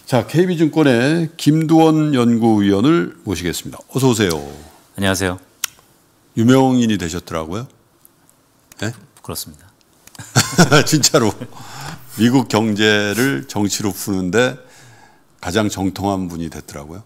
자, KB증권의 김두원 연구위원을 모시겠습니다. 어서 오세요. 안녕하세요. 유명인이 되셨더라고요. 네? 그렇습니다. 진짜로 미국 경제를 정치로 푸는데 가장 정통한 분이 됐더라고요.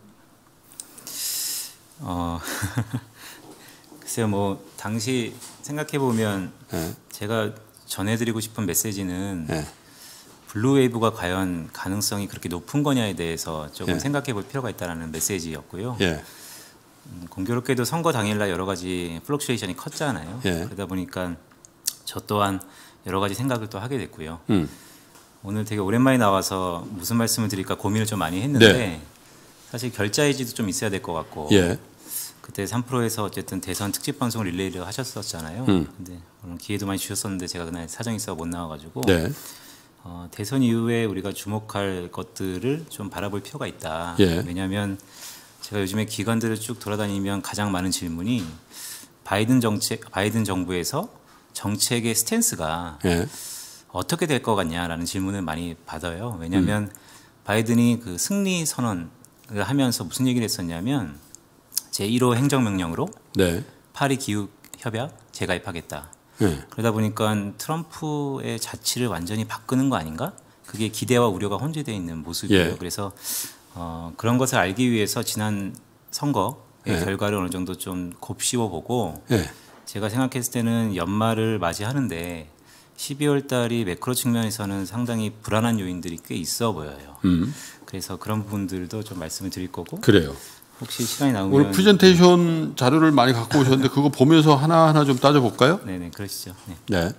글쎄요, 뭐 당시 생각해 보면 네. 제가 전해드리고 싶은 메시지는 네. 블루웨이브가 과연 가능성이 그렇게 높은 거냐에 대해서 조금 예. 생각해 볼 필요가 있다는 메시지였고요. 예. 공교롭게도 선거 당일날 여러 가지 플럭슈에이션이 컸잖아요. 예. 그러다 보니까 저 또한 여러 가지 생각을 또 하게 됐고요. 오늘 되게 오랜만에 나와서 무슨 말씀을 드릴까 고민을 좀 많이 했는데 네. 사실 결자해지도 좀 있어야 될 것 같고 예. 그때 3프로에서 어쨌든 대선 특집 방송 릴레이를 하셨었잖아요. 근데 물론 기회도 많이 주셨었는데 제가 그날 사정이 있어 못 나와가지고 네. 대선 이후에 우리가 주목할 것들을 좀 바라볼 필요가 있다. 예. 왜냐하면 제가 요즘에 기관들을 쭉 돌아다니면 가장 많은 질문이 바이든 정부에서 정책의 스탠스가 예. 어떻게 될 것 같냐라는 질문을 많이 받아요. 왜냐하면 바이든이 그 승리 선언을 하면서 무슨 얘기를 했었냐면 제1호 행정명령으로 네. 파리 기후 협약 재가입하겠다. 예. 그러다 보니까 트럼프의 자치를 완전히 바꾸는 거 아닌가? 그게 기대와 우려가 혼재되어 있는 모습이에요. 예. 그래서 그런 것을 알기 위해서 지난 선거의 예. 결과를 어느 정도 좀 곱씹어 보고 예. 제가 생각했을 때는 연말을 맞이하는데 12월 달이 매크로 측면에서는 상당히 불안한 요인들이 꽤 있어 보여요. 그래서 그런 부분들도 좀 말씀을 드릴 거고 그래요. 혹시 시간이 나오면 오늘 프레젠테이션 자료를 많이 갖고 오셨는데 그거 보면서 하나하나 좀 따져볼까요? 네네 그러시죠. 네. 네.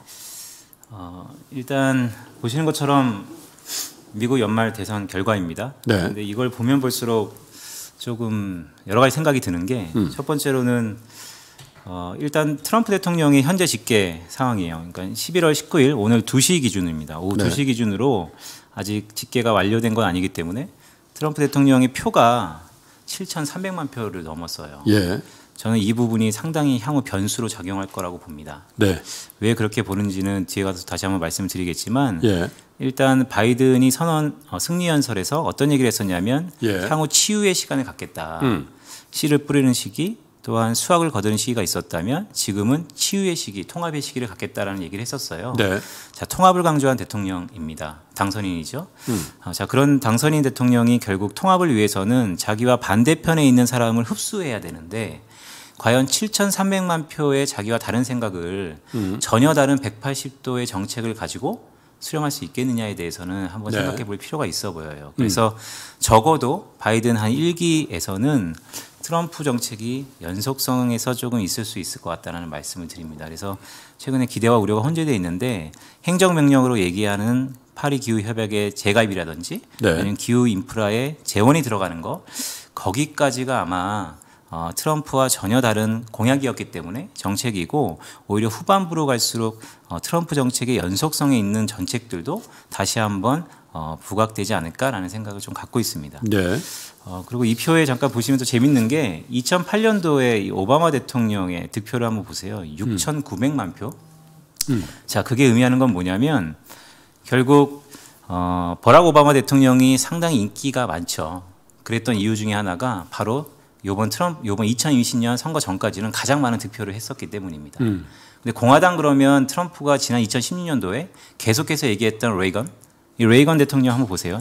일단 보시는 것처럼 미국 연말 대선 결과입니다. 네. 그런데 이걸 보면 볼수록 조금 여러 가지 생각이 드는 게 첫 번째로는 일단 트럼프 대통령의 현재 집계 상황이에요. 그러니까 11월 19일 오늘 2시 기준입니다. 오후 네. 2시 기준으로 아직 집계가 완료된 건 아니기 때문에 트럼프 대통령의 표가 7,300만 표를 넘었어요. 예. 저는 이 부분이 상당히 향후 변수로 작용할 거라고 봅니다. 네. 왜 그렇게 보는지는 뒤에 가서 다시 한번 말씀드리겠지만 예. 일단 바이든이 승리 연설에서 어떤 얘기를 했었냐면 예. 향후 치유의 시간을 갖겠다. 씨를 뿌리는 시기 또한 수확을 거두는 시기가 있었다면 지금은 치유의 시기, 통합의 시기를 갖겠다라는 얘기를 했었어요. 네. 자, 통합을 강조한 대통령입니다. 당선인이죠. 자, 그런 당선인 대통령이 결국 통합을 위해서는 자기와 반대편에 있는 사람을 흡수해야 되는데 과연 7,300만 표의 자기와 다른 생각을 전혀 다른 180도의 정책을 가지고 수령할 수 있겠느냐에 대해서는 한번 네. 생각해 볼 필요가 있어 보여요. 그래서 적어도 바이든 한 1기에서는 트럼프 정책이 연속성에서 조금 있을 수 있을 것 같다는 말씀을 드립니다. 그래서 최근에 기대와 우려가 혼재되어 있는데 행정명령으로 얘기하는 파리 기후협약의 재가입이라든지 네. 아니면 기후 인프라에 재원이 들어가는 거 거기까지가 아마 트럼프와 전혀 다른 공약이었기 때문에 정책이고 오히려 후반부로 갈수록 트럼프 정책의 연속성에 있는 정책들도 다시 한번 부각되지 않을까라는 생각을 좀 갖고 있습니다. 네. 그리고 이 표에 잠깐 보시면 또 재밌는 게 2008년도에 이 오바마 대통령의 득표를 한번 보세요. 6,900만 표. 자, 그게 의미하는 건 뭐냐면 결국 버락 오바마 대통령이 상당히 인기가 많죠. 그랬던 이유 중에 하나가 바로 요번 2020년 선거 전까지는 가장 많은 득표를 했었기 때문입니다. 근데 공화당 그러면 트럼프가 지난 2016년도에 계속해서 얘기했던 이 레이건 대통령 한번 보세요.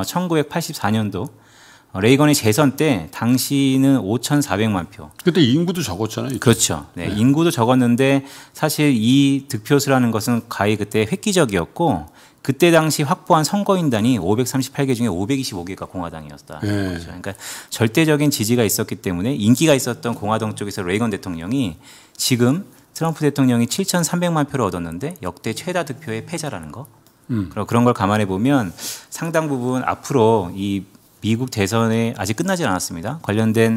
1984년도 레이건의 재선 때 당시는 5,400만 표. 그때 인구도 적었잖아요. 그렇죠. 네, 인구도 적었는데 사실 이 득표수라는 것은 거의 그때 획기적이었고 그때 당시 확보한 선거인단이 538개 중에 525개가 공화당이었다. 네. 거죠. 그러니까 절대적인 지지가 있었기 때문에 인기가 있었던 공화당 쪽에서 레이건 대통령이 지금 트럼프 대통령이 7,300만 표를 얻었는데 역대 최다 득표의 패자라는 거. 그런 걸 감안해 보면 상당 부분 앞으로 이 미국 대선에 아직 끝나지 않았습니다. 관련된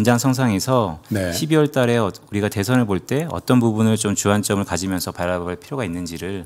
연장선상에서 네. 12월 달에 우리가 대선을 볼 때 어떤 부분을 좀 주안점을 가지면서 바라볼 필요가 있는지를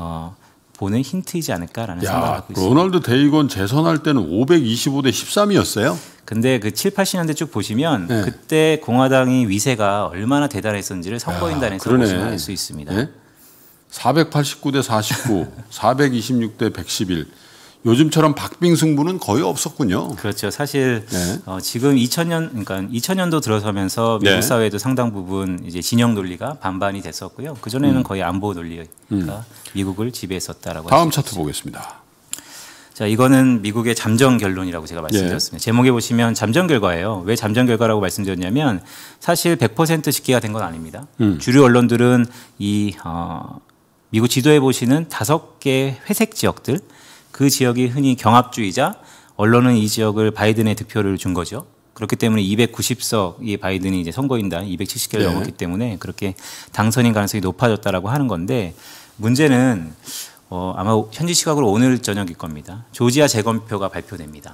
보는 힌트이지 않을까라는 생각을 갖고 있습니다. 로널드 레이건 재선할 때는 525대 13이었어요. 근데 그 7, 80년대 쭉 보시면 네. 그때 공화당의 위세가 얼마나 대단했었는지를 선거인단에서 보시면 알 수 있습니다. 네? 489대 49, 426대 111. 요즘처럼 박빙 승부는 거의 없었군요. 그렇죠. 사실 네. 지금 2000년도 들어서면서 미국 네. 사회도 상당 부분 이제 진영 논리가 반반이 됐었고요. 그 전에는 거의 안보 논리가 미국을 지배했었다라고. 다음 차트 보겠습니다. 자, 이거는 미국의 잠정 결론이라고 제가 말씀드렸습니다. 제목에 보시면 잠정 결과예요. 왜 잠정 결과라고 말씀드렸냐면 사실 100% 집계가 된 건 아닙니다. 주류 언론들은 이 미국 지도에 보시는 5개 회색 지역들, 그 지역이 흔히 경합주의자, 언론은 이 지역을 바이든의 득표를 준 거죠. 그렇기 때문에 290석이 바이든이 이제 선거인단 270개를 넘었기 때문에 그렇게 당선인 가능성이 높아졌다라고 하는 건데, 문제는 아마 현지 시각으로 오늘 저녁일 겁니다. 조지아 재검표가 발표됩니다.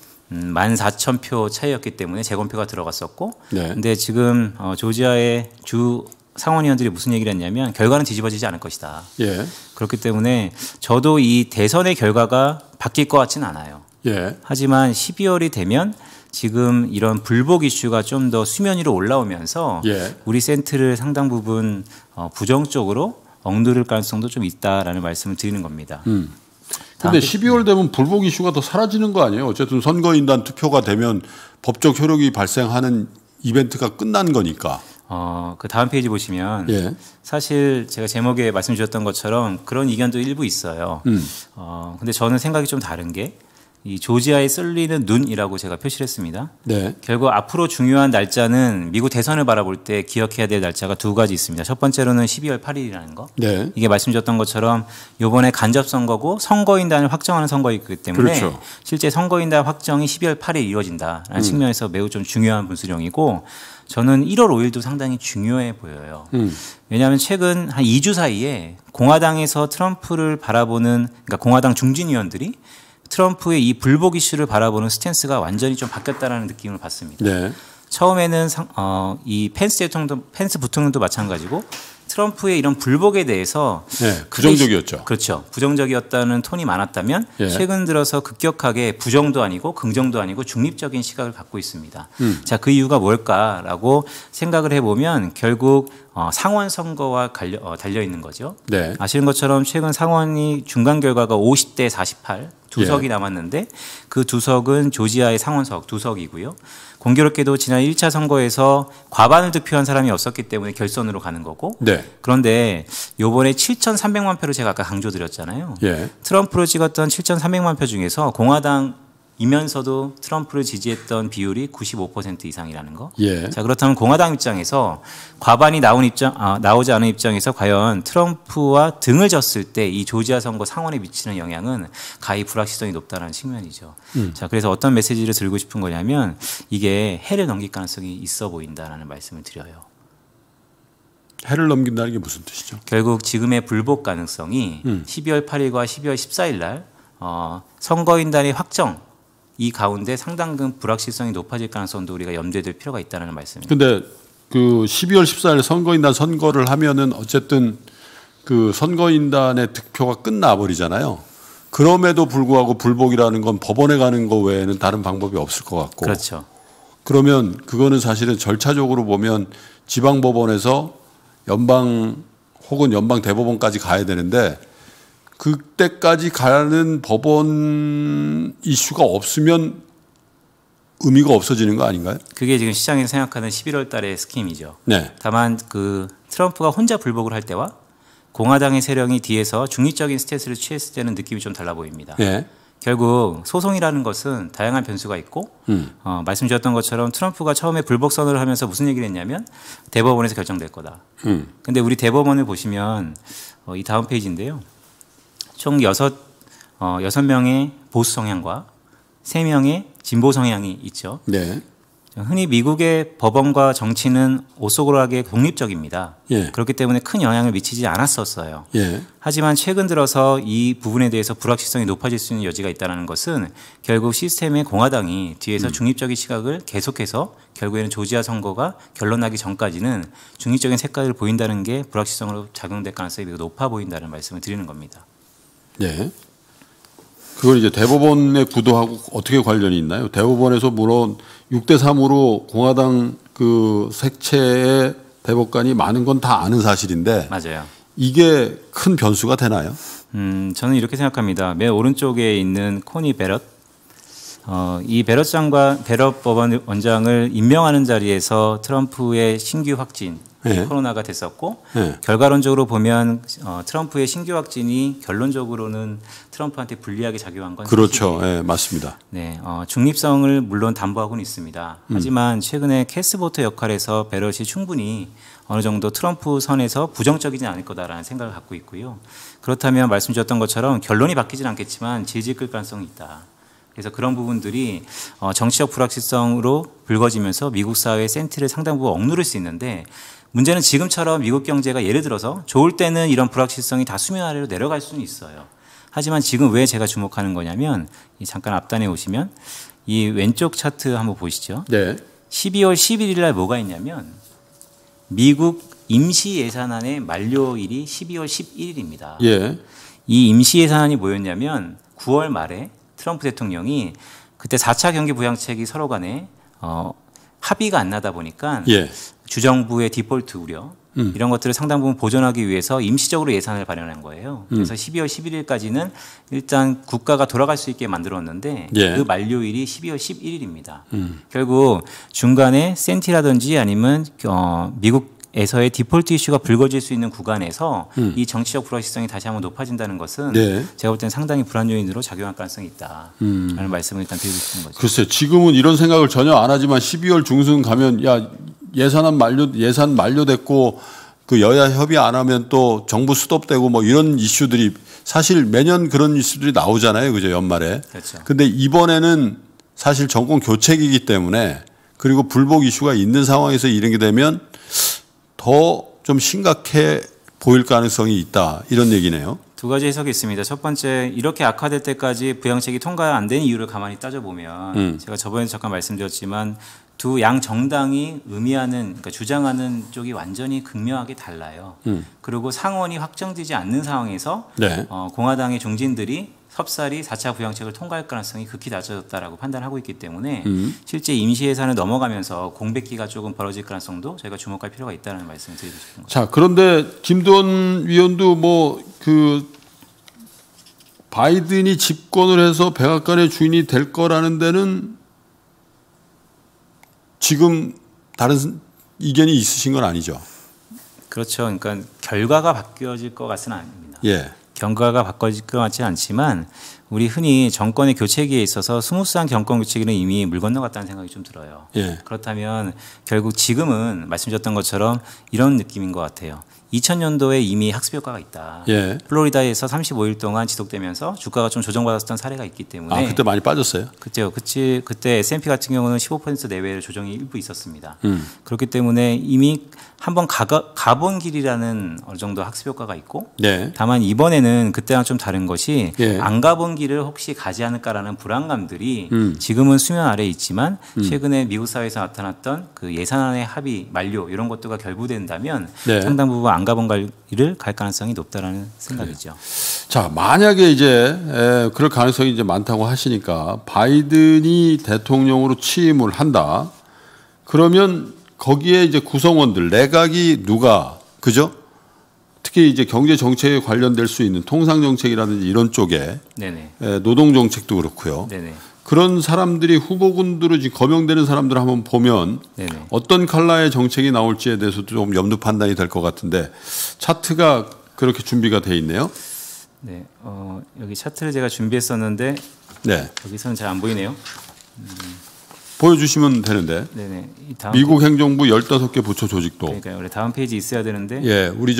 14,000표 차이였기 때문에 재검표가 들어갔었고, 근데 지금 조지아의 주 상원의원들이 무슨 얘기를 했냐면 결과는 뒤집어지지 않을 것이다. 예. 그렇기 때문에 저도 이 대선의 결과가 바뀔 것 같지는 않아요. 예. 하지만 12월이 되면 지금 이런 불복 이슈가 좀 더 수면 위로 올라오면서 예. 우리 센트를 상당 부분 부정적으로 엉두를 가능성도 좀 있다라는 말씀을 드리는 겁니다. 근데 12월 되면 불복 이슈가 더 사라지는 거 아니에요? 어쨌든 선거인단 투표가 되면 법적 효력이 발생하는 이벤트가 끝난 거니까. 그 다음 페이지 보시면 예. 사실 제가 제목에 말씀 주셨던 것처럼 그런 이견도 일부 있어요. 근데 저는 생각이 좀 다른 게 이 조지아에 쏠리는 눈이라고 제가 표시를 했습니다. 네. 결국 앞으로 중요한 날짜는 미국 대선을 바라볼 때 기억해야 될 날짜가 2가지 있습니다. 첫 번째로는 12월 8일이라는 거. 네. 이게 말씀드렸던 것처럼 이번에 간접선거고 선거인단을 확정하는 선거이기 때문에 그렇죠. 실제 선거인단 확정이 12월 8일 이루어진다라는 측면에서 매우 좀 중요한 분수령이고, 저는 1월 5일도 상당히 중요해 보여요. 왜냐하면 최근 한 2주 사이에 공화당에서 트럼프를 바라보는, 그러니까 공화당 중진 의원들이 트럼프의 이 불복 이슈를 바라보는 스탠스가 완전히 좀 바뀌었다라는 느낌을 받습니다. 네. 처음에는 이 펜스 부통령도 마찬가지고 트럼프의 이런 불복에 대해서 네, 부정적이었죠. 그렇죠. 부정적이었다는 톤이 많았다면 예. 최근 들어서 급격하게 부정도 아니고 긍정도 아니고 중립적인 시각을 갖고 있습니다. 자, 그 이유가 뭘까라고 생각을 해보면 결국 상원 선거와 달려 있는 거죠. 네. 아시는 것처럼 최근 상원이 중간 결과가 50대 48 두 예. 석이 남았는데 그 2석은 조지아의 상원석 2석이고요. 공교롭게도 지난 1차 선거에서 과반을 득표한 사람이 없었기 때문에 결선으로 가는 거고. 네. 그런데 요번에 7,300만 표를 제가 아까 강조드렸잖아요. 예. 트럼프를 찍었던 7,300만 표 중에서 공화당이면서도 트럼프를 지지했던 비율이 95% 이상이라는 거. 예. 자, 그렇다면 공화당 입장에서 과반이 나오지 않은 입장에서 과연 트럼프와 등을 졌을 때 이 조지아 선거 상원에 미치는 영향은 가히 불확실성이 높다는 측면이죠. 자, 그래서 어떤 메시지를 드리고 싶은 거냐면 이게 해를 넘길 가능성이 있어 보인다라는 말씀을 드려요. 해를 넘긴다는 게 무슨 뜻이죠? 결국 지금의 불복 가능성이 12월 8일과 12월 14일 날 선거인단의 확정 이 가운데 상당한 불확실성이 높아질 가능성도 우리가 염두에 둘 필요가 있다는 말씀입니다. 근데 그 12월 14일 선거인단 선거를 하면은 어쨌든 그 선거인단의 득표가 끝나 버리잖아요. 그럼에도 불구하고 불복이라는 건 법원에 가는 거 외에는 다른 방법이 없을 것 같고. 그렇죠. 그러면 그거는 사실은 절차적으로 보면 지방법원에서 연방 혹은 연방 대법원까지 가야 되는데 그때까지 가는 법원 이슈가 없으면 의미가 없어지는 거 아닌가요? 그게 지금 시장에서 생각하는 11월 달의 스킴이죠. 네. 다만 그 트럼프가 혼자 불복을 할 때와 공화당의 세력이 뒤에서 중립적인 스탠스를 취했을 때는 느낌이 좀 달라 보입니다. 네. 결국 소송이라는 것은 다양한 변수가 있고 말씀 주셨던 것처럼 트럼프가 처음에 불복 선언을 하면서 무슨 얘기를 했냐면 대법원에서 결정될 거다. 근데 우리 대법원을 보시면 이 다음 페이지인데요. 총 6명의 보수 성향과 3명의 진보 성향이 있죠. 네. 흔히 미국의 법원과 정치는 오소골하게 독립적입니다. 예. 그렇기 때문에 큰 영향을 미치지 않았었어요. 예. 하지만 최근 들어서 이 부분에 대해서 불확실성이 높아질 수 있는 여지가 있다는 것은 결국 시스템의 공화당이 뒤에서 중립적인 시각을 계속해서 결국에는 조지아 선거가 결론나기 전까지는 중립적인 색깔을 보인다는 게 불확실성으로 작용될 가능성이 매우 높아 보인다는 말씀을 드리는 겁니다. 네. 그걸 이제 대법원의 구도하고 어떻게 관련이 있나요? 대법원에서 물론 6대3으로 공화당 그 색채의 대법관이 많은 건 다 아는 사실인데 맞아요. 이게 큰 변수가 되나요? 저는 이렇게 생각합니다. 맨 오른쪽에 있는 코니 베럿, 이 베럿 법원 원장을 임명하는 자리에서 트럼프의 신규 확진, 네. 코로나가 됐었고 네. 결과론적으로 보면 트럼프의 신규 확진이 결론적으로는 트럼프한테 불리하게 작용한 건 그렇죠. 네, 맞습니다. 네, 중립성을 물론 담보하고는 있습니다. 하지만 최근에 캐스보터 역할에서 베럿이 충분히 어느 정도 트럼프 선에서 부정적이지 않을 거다라는 생각을 갖고 있고요. 그렇다면 말씀 주셨던 것처럼 결론이 바뀌지는 않겠지만 질질 끌 가능성이 있다. 그래서 그런 부분들이 정치적 불확실성으로 불거지면서 미국 사회의 센티를 상당 부분 억누를 수 있는데 문제는 지금처럼 미국 경제가 예를 들어서 좋을 때는 이런 불확실성이 다 수면 아래로 내려갈 수는 있어요. 하지만 지금 왜 제가 주목하는 거냐면 잠깐 앞단에 오시면 이 왼쪽 차트 한번 보시죠. 네. 12월 11일 날 뭐가 있냐면 미국 임시 예산안의 만료일이 12월 11일입니다. 예. 이 임시 예산안이 뭐였냐면 9월 말에 트럼프 대통령이 그때 4차 경기 부양책이 서로 간에 합의가 안 나다 보니까 예. 주정부의 디폴트 우려 이런 것들을 상당 부분 보존하기 위해서 임시적으로 예산을 발행한 거예요. 그래서 12월 11일까지는 일단 국가가 돌아갈 수 있게 만들었는데 예. 그 만료일이 12월 11일입니다. 결국 중간에 센티라든지 아니면 미국에서의 디폴트 이슈가 불거질 수 있는 구간에서 이 정치적 불확실성이 다시 한번 높아진다는 것은 네. 제가 볼 때는 상당히 불안 요인으로 작용할 가능성이 있다라는 말씀을 일단 드리고 싶은 거죠. 글쎄요. 지금은 이런 생각을 전혀 안 하지만 12월 중순 가면 예산 만료됐고 그 여야 협의 안 하면 또 정부 수톱되고 뭐 이런 이슈들이 사실 매년 그런 이슈들이 나오잖아요. 그죠? 연말에. 그렇죠. 근데 이번에는 사실 정권 교체기이기 때문에 그리고 불복 이슈가 있는 상황에서 이런 게 되면 더 좀 심각해 보일 가능성이 있다. 이런 얘기네요. 두 가지 해석이 있습니다. 첫 번째, 이렇게 악화될 때까지 부양책이 통과 안 된 이유를 가만히 따져보면 제가 저번에 잠깐 말씀드렸지만 두 양 정당이 의미하는, 그러니까 주장하는 쪽이 완전히 극명하게 달라요. 그리고 상원이 확정되지 않는 상황에서 네. 공화당의 중진들이 섭살이 4차 부양책을 통과할 가능성이 극히 낮아졌다라고 판단하고 있기 때문에 실제 임시 예산을 넘어가면서 공백기가 조금 벌어질 가능성도 저희가 주목할 필요가 있다는 말씀을 드리고 싶은 거죠. 자, 그런데 김두원 위원도 뭐 그 바이든이 집권을 해서 백악관의 주인이 될 거라는 데는 지금 다른 이견이 있으신 건 아니죠? 그렇죠. 그러니까 결과가 바뀌어질 것 같지는 않습니다. 예. 경과가 바꿔질 것 같지는 않지만 우리 흔히 정권의 교체기에 있어서 스무스한 정권 교체기는 이미 물 건너갔다는 생각이 좀 들어요. 예. 그렇다면 결국 지금은 말씀드렸던 것처럼 이런 느낌인 것 같아요. 2000년도에 이미 학습 효과가 있다. 예. 플로리다에서 35일 동안 지속되면서 주가가 좀 조정받았던 사례가 있기 때문에 그때 많이 빠졌어요? 그때요. 그때 S&P 같은 경우는 15% 내외의 조정이 일부 있었습니다. 그렇기 때문에 이미 한번 가본 길이라는 어느 정도 학습 효과가 있고 네. 다만 이번에는 그때랑 좀 다른 것이 예. 안 가본 길을 혹시 가지 않을까라는 불안감들이 지금은 수면 아래에 있지만 최근에 미국 사회에서 나타났던 그 예산안의 합의 만료 이런 것들과 결부된다면 네. 상당 부분 안 가본 길을 갈 가능성이 높다라는 생각이죠. 자, 만약에 이제 그럴 가능성이 이제 많다고 하시니까 바이든이 대통령으로 취임을 한다. 그러면 거기에 이제 구성원들 내각이 누가 그죠? 특히 이제 경제 정책에 관련될 수 있는 통상 정책이라든지 이런 쪽에 네네. 노동 정책도 그렇고요. 네네. 그런 사람들이 후보군들을 지금 거명되는 사람들을 한번 보면 네네. 어떤 컬러의 정책이 나올지에 대해서도 좀 염두 판단이 될 것 같은데 차트가 그렇게 준비가 돼 있네요. 네. 여기 차트를 제가 준비했었는데 네. 여기서는 잘 안 보이네요. 보여주시면 되는데. 네네. 이 다음 미국 행정부 15개 부처 조직도. 그러니까 원래 다음 페이지 있어야 되는데. 예, 우리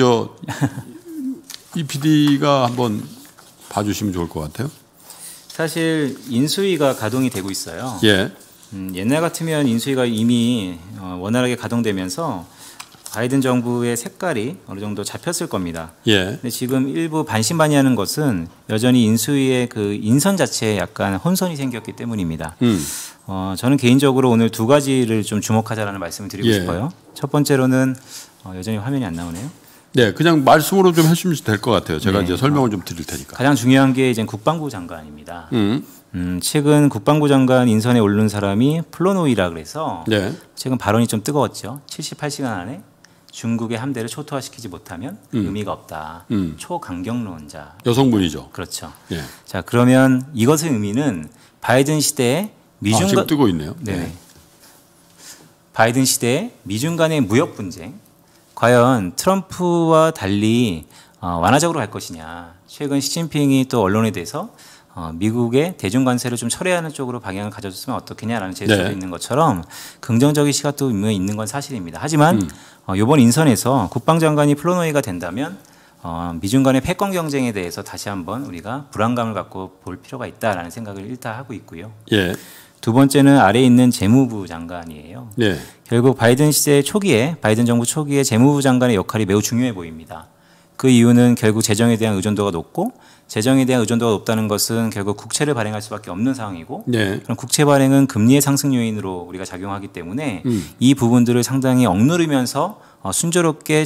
이 PD가 한번 봐주시면 좋을 것 같아요. 사실 인수위가 가동이 되고 있어요. 예. 옛날 같으면 인수위가 이미 원활하게 가동되면서 바이든 정부의 색깔이 어느 정도 잡혔을 겁니다. 예. 근데 지금 일부 반신반의하는 것은 여전히 인수위의 그 인선 자체에 약간 혼선이 생겼기 때문입니다. 저는 개인적으로 오늘 두 가지를 좀 주목하자라는 말씀을 드리고 예. 싶어요. 첫 번째로는 여전히 화면이 안 나오네요. 네, 그냥 말씀으로 좀 해주시면 될 것 같아요. 제가 네. 이제 설명을 좀 드릴 테니까. 가장 중요한 게 이제 국방부 장관입니다. 최근 국방부 장관 인선에 오른 사람이 플로노이라 그래서 네. 최근 발언이 좀 뜨거웠죠. 78시간 안에 중국의 함대를 초토화시키지 못하면 의미가 없다. 초강경론자. 여성분이죠. 그렇죠. 예. 자, 그러면 이것의 의미는 바이든 시대에 미중 지금 뜨고 있네요. 네. 바이든 시대에 미중 간의 무역 분쟁, 과연 트럼프와 달리 완화적으로 갈 것이냐. 최근 시진핑이 또 언론에 대해서 미국의 대중 관세를 좀 철회하는 쪽으로 방향을 가져줬으면 어떻겠냐라는 제스처도 네. 있는 것처럼 긍정적인 시각도 분명히 있는 건 사실입니다. 하지만 이번 인선에서 국방장관이 플로노이가 된다면 미중 간의 패권 경쟁에 대해서 다시 한번 우리가 불안감을 갖고 볼 필요가 있다라는 생각을 일단 하고 있고요. 예. 두 번째는 아래에 있는 재무부 장관이에요. 예. 결국 바이든 시대 초기에 바이든 정부 초기에 재무부 장관의 역할이 매우 중요해 보입니다. 그 이유는 결국 재정에 대한 의존도가 높고 재정에 대한 의존도가 높다는 것은 결국 국채를 발행할 수밖에 없는 상황이고 네. 그럼 국채 발행은 금리의 상승 요인으로 우리가 작용하기 때문에 이 부분들을 상당히 억누르면서 순조롭게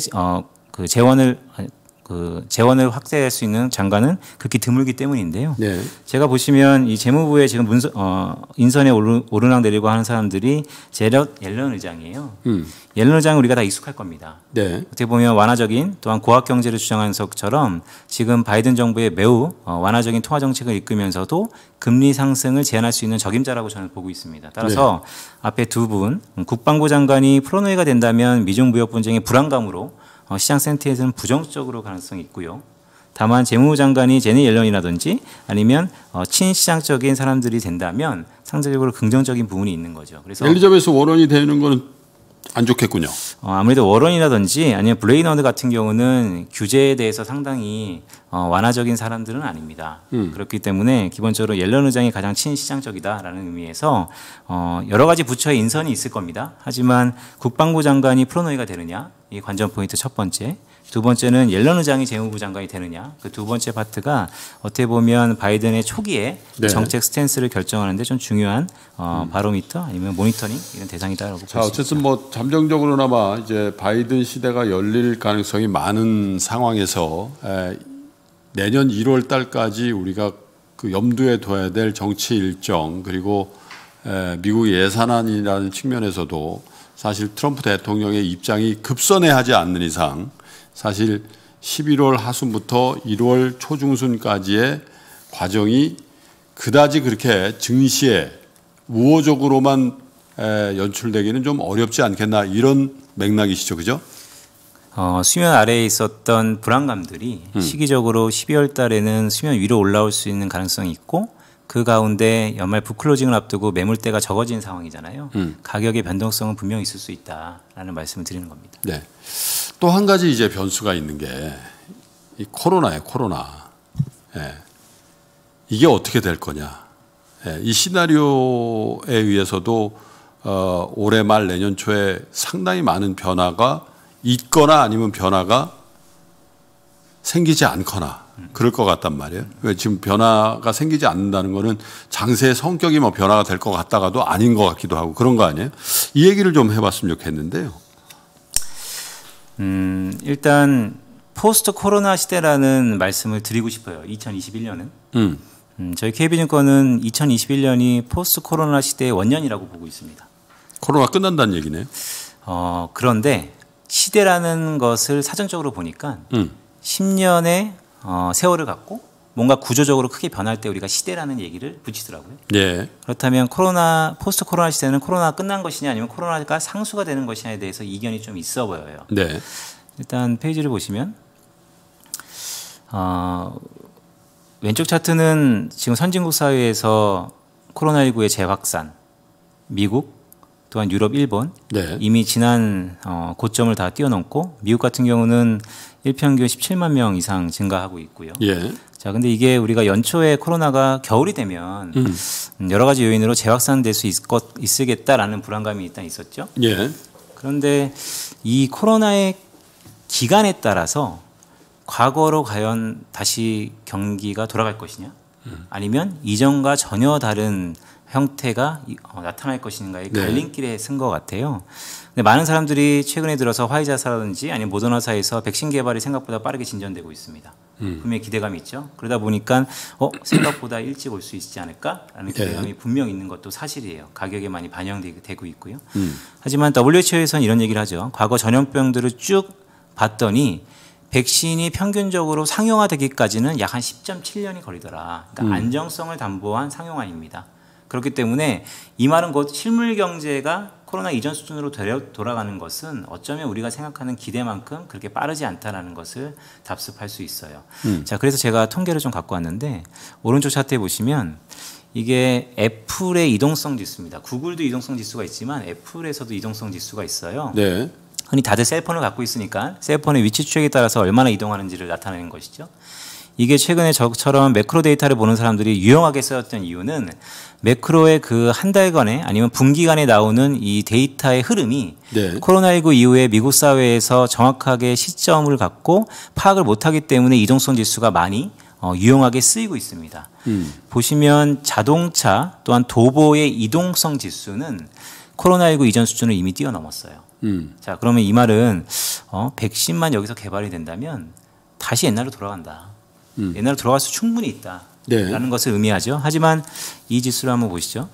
재원을 확대할 수 있는 장관은 극히 드물기 때문인데요. 네. 제가 보시면 이 재무부에 지금 인선에 오르락내리고 하는 사람들이 옐런 의장이에요. 옐런 의장은 우리가 다 익숙할 겁니다. 네. 어떻게 보면 완화적인 또한 고학 경제를 주장하는 것처럼 지금 바이든 정부의 매우 완화적인 통화 정책을 이끌면서도 금리 상승을 제한할 수 있는 적임자라고 저는 보고 있습니다. 따라서 앞에 두 분 국방부 장관이 플로노이가 된다면 미중 무역 분쟁의 불안감으로 시장 센티에서는 부정적으로 가능성이 있고요. 다만 재무부 장관이 제니 옐런이라든지 아니면 친시장적인 사람들이 된다면 상대적으로 긍정적인 부분이 있는 거죠. 그래서 엘리자베스 워런이 되는 거는 안 좋겠군요. 아무래도 워런이라든지 아니면 블레이너드 같은 경우는 규제에 대해서 상당히 완화적인 사람들은 아닙니다. 그렇기 때문에 기본적으로 옐런 의장이 가장 친시장적이다라는 의미에서 여러 가지 부처의 인선이 있을 겁니다. 하지만 국방부 장관이 플로노이가 되느냐 이 관전 포인트 첫 번째. 두 번째는 옐런 의장이 재무부 장관이 되느냐. 그 두 번째 파트가 어떻게 보면 바이든의 초기에 네. 정책 스탠스를 결정하는데 좀 중요한 바로미터 아니면 모니터링 이런 대상이다라고 볼 수 자, 있습니다. 어쨌든 뭐 잠정적으로나마 이제 바이든 시대가 열릴 가능성이 많은 상황에서 내년 1월 달까지 우리가 그 염두에 둬야 될 정치 일정 그리고 미국 예산안이라는 측면에서도 사실 트럼프 대통령의 입장이 급선회하지 않는 이상 사실 11월 하순부터 1월 초중순까지의 과정이 그다지 그렇게 증시에 우호적으로만 연출되기는 좀 어렵지 않겠나 이런 맥락이시죠, 그죠? 수면 아래에 있었던 불안감들이 시기적으로 12월 달에는 수면 위로 올라올 수 있는 가능성이 있고 그 가운데 연말 북클로징을 앞두고 매물대가 적어진 상황이잖아요. 가격의 변동성은 분명히 있을 수 있다라는 말씀을 드리는 겁니다. 네. 또 한 가지 이제 변수가 있는 게 이 코로나예요, 코로나. 예. 이게 어떻게 될 거냐. 예. 이 시나리오에 의해서도 올해 말 내년 초에 상당히 많은 변화가 있거나 아니면 변화가 생기지 않거나 그럴 것 같단 말이에요. 지금 변화가 생기지 않는다는 거는 장세의 성격이 뭐 변화가 될 것 같다가도 아닌 것 같기도 하고 그런 거 아니에요? 이 얘기를 좀 해봤으면 좋겠는데요. 일단 포스트 코로나 시대라는 말씀을 드리고 싶어요. 2021년은. 저희 KB증권은 2021년이 포스트 코로나 시대의 원년이라고 보고 있습니다. 코로나 끝난다는 얘기네요. 그런데 시대라는 것을 사전적으로 보니까 10년의 세월을 갖고 뭔가 구조적으로 크게 변할 때 우리가 시대라는 얘기를 붙이더라고요. 네. 그렇다면 포스트 코로나 시대는 코로나가 끝난 것이냐 아니면 코로나가 상수가 되는 것이냐에 대해서 이견이 좀 있어 보여요. 네. 일단 페이지를 보시면 왼쪽 차트는 지금 선진국 사회에서 코로나19의 재확산, 미국, 또한 유럽, 일본 네. 이미 지난 고점을 다 뛰어넘고 미국 같은 경우는 일평균 17만 명 이상 증가하고 있고요. 예. 자, 근데 이게 우리가 연초에 코로나가 겨울이 되면 여러 가지 요인으로 재확산될 수 있으겠다라는 불안감이 일단 있었죠. 예. 그런데 이 코로나의 기간에 따라서 과거로 과연 다시 경기가 돌아갈 것이냐 아니면 이전과 전혀 다른 형태가 나타날 것인가의 갈림길에 쓴 것 같아요. 근데 많은 사람들이 최근에 들어서 화이자사라든지 아니면 모더나사에서 백신 개발이 생각보다 빠르게 진전되고 있습니다. 분명히 기대감이 있죠. 그러다 보니까 생각보다 일찍 올 수 있지 않을까라는 기대감이 분명 있는 것도 사실이에요. 가격에 많이 반영되고 있고요. 하지만 WHO에서는 이런 얘기를 하죠. 과거 전염병들을 쭉 봤더니 백신이 평균적으로 상용화되기까지는 약 한 10.7년이 걸리더라. 그러니까 안정성을 담보한 상용화입니다. 그렇기 때문에 이 말은 곧 실물 경제가 코로나 이전 수준으로 돌아가는 것은 어쩌면 우리가 생각하는 기대만큼 그렇게 빠르지 않다라는 것을 답습할 수 있어요. 자, 그래서 제가 통계를 좀 갖고 왔는데 오른쪽 차트에 보시면 이게 애플의 이동성 지수입니다. 구글도 이동성 지수가 있지만 애플에서도 이동성 지수가 있어요. 네. 흔히 다들 셀폰을 갖고 있으니까 셀폰의 위치 추적에 따라서 얼마나 이동하는지를 나타내는 것이죠. 이게 최근에 저처럼 매크로 데이터를 보는 사람들이 유용하게 쓰였던 이유는 매크로의 그 한 달간에 아니면 분기간에 나오는 이 데이터의 흐름이 코로나19 이후에 미국 사회에서 정확하게 시점을 갖고 파악을 못하기 때문에 이동성 지수가 많이 유용하게 쓰이고 있습니다. 보시면 자동차 또한 도보의 이동성 지수는 코로나19 이전 수준을 이미 뛰어넘었어요. 자, 그러면 이 말은 백신만 여기서 개발이 된다면 다시 옛날로 돌아간다. 옛날로 돌아갈 수 충분히 있다라는 것을 의미하죠. 하지만 이 지수를 한번 보시죠.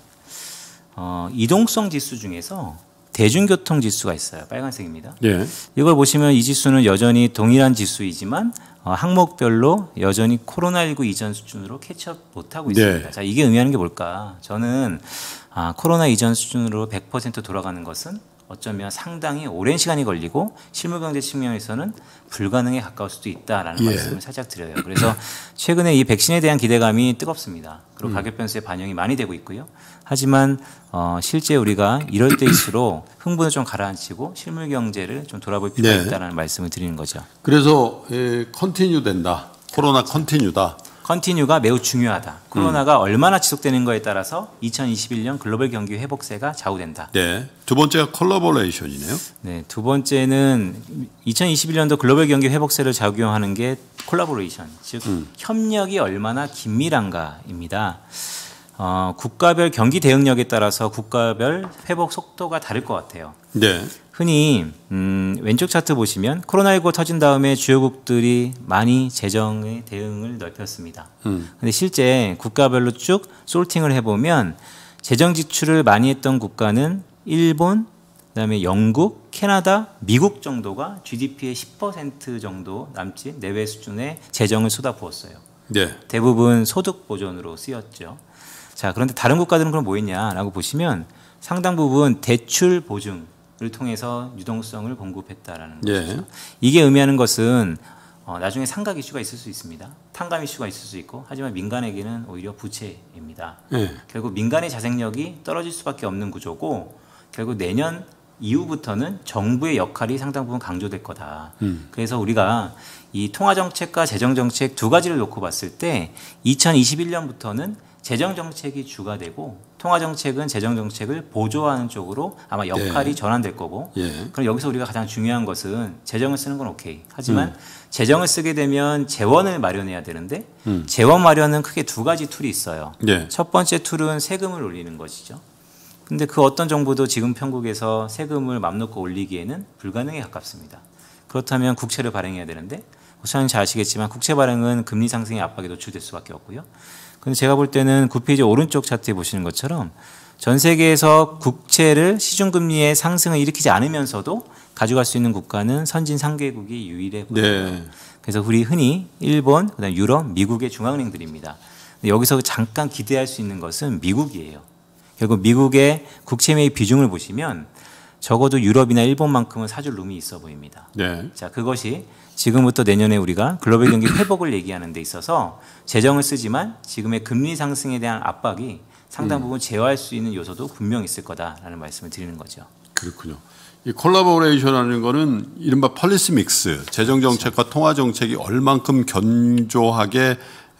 이동성 지수 중에서 대중교통 지수가 있어요. 빨간색입니다. 이걸 보시면 이 지수는 여전히 동일한 지수이지만 항목별로 여전히 코로나19 이전 수준으로 캐치업 못하고 있습니다. 자, 이게 의미하는 게 뭘까? 저는 코로나 이전 수준으로 100% 돌아가는 것은 어쩌면 상당히 오랜 시간이 걸리고 실물경제 측면에서는 불가능에 가까울 수도 있다라는 말씀을 살짝 드려요. 그래서 최근에 이 백신에 대한 기대감이 뜨겁습니다. 그리고 가격 변수에 반영이 많이 되고 있고요. 하지만 실제 우리가 이럴 때일수록 흥분을 좀 가라앉히고 실물경제를 좀 돌아볼 필요가 있다는 말씀을 드리는 거죠. 그래서 컨티뉴 된다. 코로나 컨티뉴다. 컨티뉴가 매우 중요하다. 코로나가 얼마나 지속되는 거에 따라서 2021년 글로벌 경기 회복세가 좌우된다. 네. 두 번째가 콜라보레이션이네요. 네. 두 번째는 2021년도 글로벌 경기 회복세를 작용하는 게 콜라보레이션, 즉 협력이 얼마나 긴밀한가입니다. 국가별 경기 대응력에 따라서 국가별 회복 속도가 다를 것 같아요. 네. 흔히 왼쪽 차트 보시면 코로나19 터진 다음에 주요국들이 많이 재정의 대응을 넓혔습니다. 그런데 실제 국가별로 쭉 솔팅을 해보면 재정 지출을 많이 했던 국가는 일본, 그다음에 영국, 캐나다, 미국 정도가 GDP의 10% 정도 남짓 내외 수준의 재정을 쏟아부었어요. 네. 대부분 소득 보전으로 쓰였죠. 자, 그런데 다른 국가들은 그럼 뭐 했냐라고 보시면 상당 부분 대출 보증 을 통해서 유동성을 공급했다라는 것이죠. 이게 의미하는 것은 나중에 상각 이슈가 있을 수 있습니다. 탕감 이슈가 있을 수 있고 하지만 민간에게는 오히려 부채입니다. 결국 민간의 자생력이 떨어질 수밖에 없는 구조고 결국 내년 이후부터는 정부의 역할이 상당 부분 강조될 거다. 그래서 우리가 이 통화정책과 재정정책 두 가지를 놓고 봤을 때 2021년부터는 재정정책이 주가 되고 통화정책은 재정정책을 보조하는 쪽으로 아마 역할이 전환될 거고 그럼 여기서 우리가 가장 중요한 것은 재정을 쓰는 건 오케이. 하지만 재정을 쓰게 되면 재원을 마련해야 되는데 재원 마련은 크게 두 가지 툴이 있어요. 첫 번째 툴은 세금을 올리는 것이죠. 근데 그 어떤 정부도 지금 편국에서 세금을 맘 놓고 올리기에는 불가능에 가깝습니다. 그렇다면 국채를 발행해야 되는데 호사님 잘 아시겠지만 국채 발행은 금리 상승의 압박에 노출될 수밖에 없고요. 근데 제가 볼 때는 9페이지 오른쪽 차트에 보시는 것처럼 전 세계에서 국채를 시중금리의 상승을 일으키지 않으면서도 가져갈 수 있는 국가는 선진 3개국이 유일해 보여요. 그래서 우리 흔히 일본, 그다음 유럽, 미국의 중앙은행들입니다. 여기서 잠깐 기대할 수 있는 것은 미국이에요. 결국 미국의 국채 매입 비중을 보시면 적어도 유럽이나 일본만큼은 사줄 룸이 있어 보입니다. 자, 그것이 지금부터 내년에 우리가 글로벌 경기 회복을 얘기하는 데 있어서 재정을 쓰지만 지금의 금리 상승에 대한 압박이 상당 부분 제어할 수 있는 요소도 분명히 있을 거다라는 말씀을 드리는 거죠. 그렇군요. 이 콜라보레이션하는 거는 이른바 폴리시 믹스, 재정 정책과 통화 정책이 얼만큼 견조하게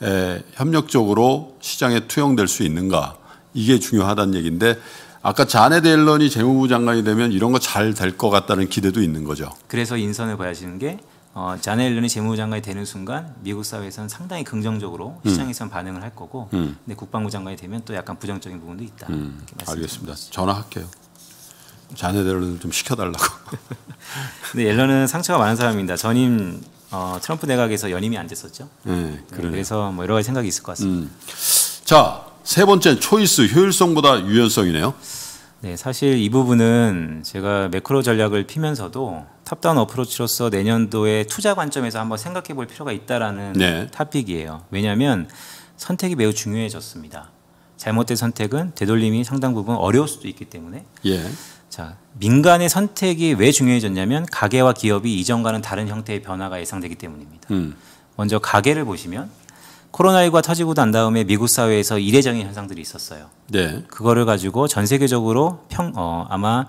협력적으로 시장에 투영될 수 있는가, 이게 중요하다는 얘기인데 아까 자넷 옐런이 재무부 장관이 되면 이런 거 잘 될 것 같다는 기대도 있는 거죠. 그래서 인선을 봐야하시는 게 자넷 옐런이 재무부 장관이 되는 순간 미국 사회에서는 상당히 긍정적으로 시장에서는 반응을 할 거고, 근데 국방부 장관이 되면 또 약간 부정적인 부분도 있다. 알겠습니다. 전화할게요. 자넷 옐런을 좀 시켜달라고. 근데 옐런은 상처가 많은 사람입니다. 전임 트럼프 내각에서 연임이 안 됐었죠. 네, 그래서 뭐 여러 가지 생각이 있을 것 같습니다. 자, 세 번째 초이스, 효율성보다 유연성이네요. 네, 사실 이 부분은 제가 매크로 전략을 피면서도 탑다운 어프로치로서 내년도의 투자 관점에서 한번 생각해 볼 필요가 있다라는 네. 토픽이에요. 왜냐하면 선택이 매우 중요해졌습니다. 잘못된 선택은 되돌림이 상당 부분 어려울 수도 있기 때문에. 예. 자, 민간의 선택이 왜 중요해졌냐면 가계와 기업이 이전과는 다른 형태의 변화가 예상되기 때문입니다. 먼저 가계를 보시면 코로나19가 터지고 난 다음에 미국 사회에서 이례적인 현상들이 있었어요. 네. 그거를 가지고 전 세계적으로 아마